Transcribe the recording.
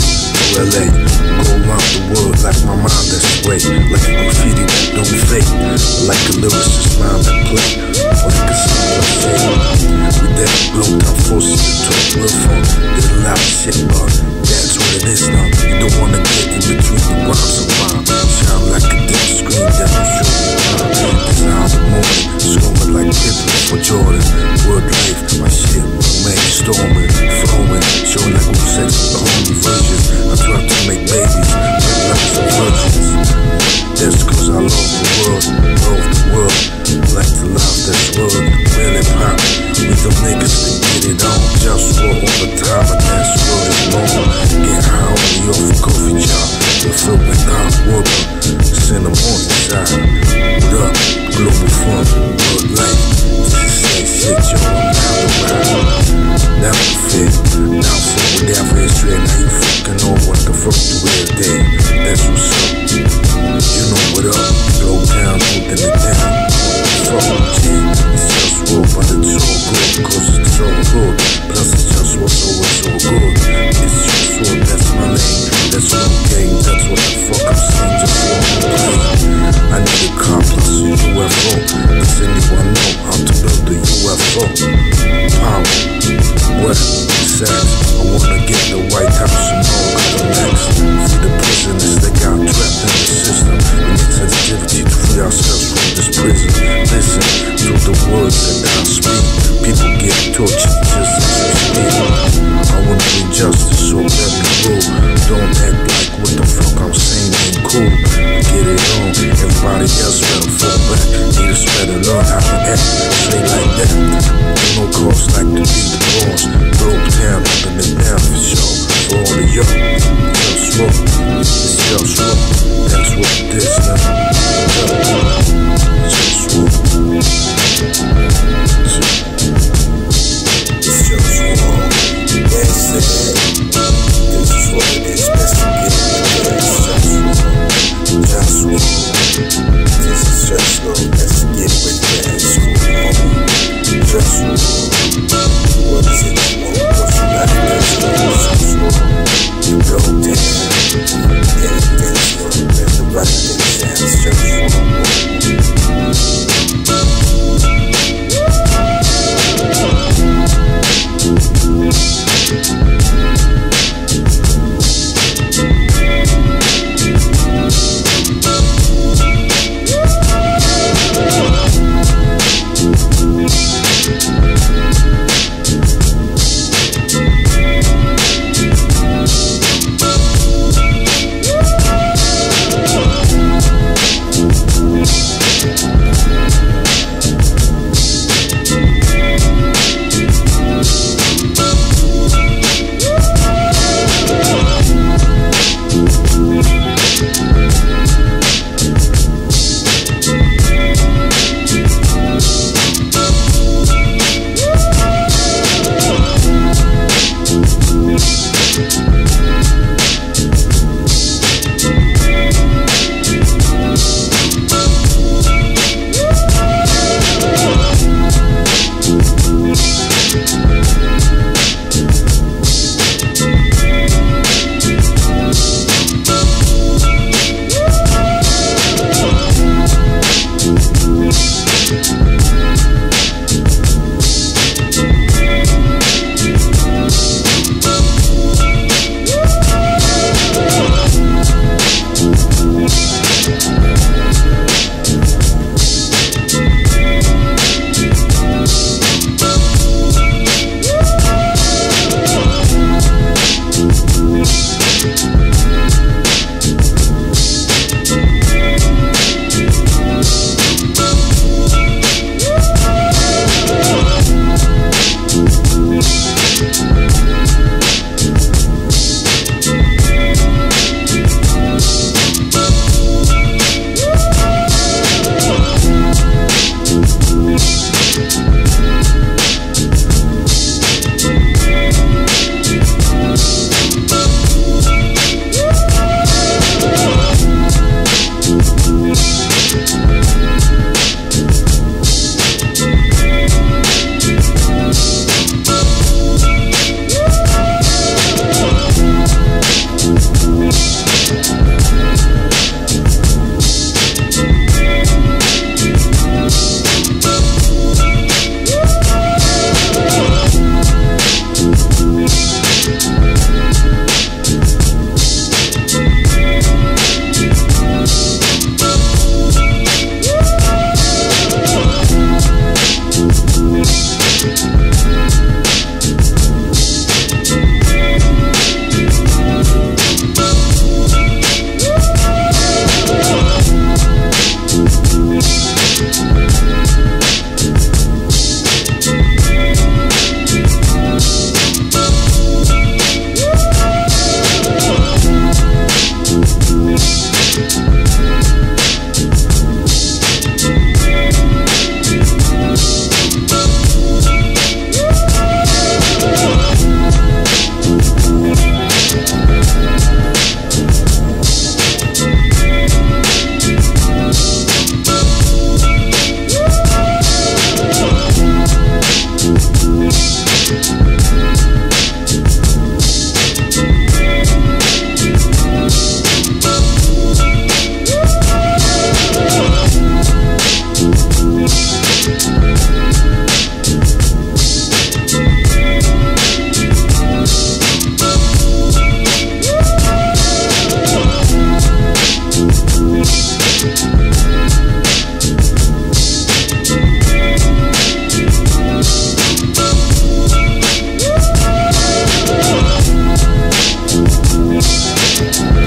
to LA. Go around the world like my mind that's way. Like a graffiti that don't fade. Like a lyricist mind that play. Or like a song that say. With that blow down forces to talk real fun. Did a lot of shit, but that's what it is now. You don't wanna get in between the rhymes and rhyme. Shine like a dim screen that I'm showing time. Design the moment, scoring like Pippen for Jordan. Word life, my shit, man, storming, flowing, showing like we're sex with the holy virgins. I try to make babies, make lives of virgins. That's cause I love the world, like to love that's world, really pop. With them niggas that get it on, just war all the time, and that's what it's long. Get high on the off a coffee job, we're filled with hot water. It's in the morning side. What up, Globalfirm, world life. This is shit, yo, I'm down the ride. Down to fit, down for whatever history. Now you fucking know what the fuck you every day. That's what's up. You know what up, Glow Town, holding it down. What the fuck, G? It's just war, but it's all good, cause it's all good. Plus it's just what's always so good. It's just war, that's my name. That's no game, that's what the fuck I'm saying. Just war, I need a car plus a UFO. Does anyone know how to build a UFO? Power, what, sex. I wanna get the White House and all the next. Free the prisoners that got trapped in the system. We need sensitivity to free ourselves from this prison. Listen to the words that I speak. People get tortured just as they speak. I wanna bring justice, so let me rule. Don't act like what the fuck I'm saying ain't cool. Get it on, everybody else better fall back. Haters better learn how to act, straight like that. Ain't no cause like to be the boss. Broke down, holding it down for sure. For all of y'all, just war, it's just war. That's what it is now. Just war. It's just war. That's it. This is what it is. Best to get it. It's just war. Just war. This is just war. Best to get with that. It's cool. Just war. What is it you want? What you got to do? Just war. You go down. Everything's war. There's the right thing. It's just war. Peace.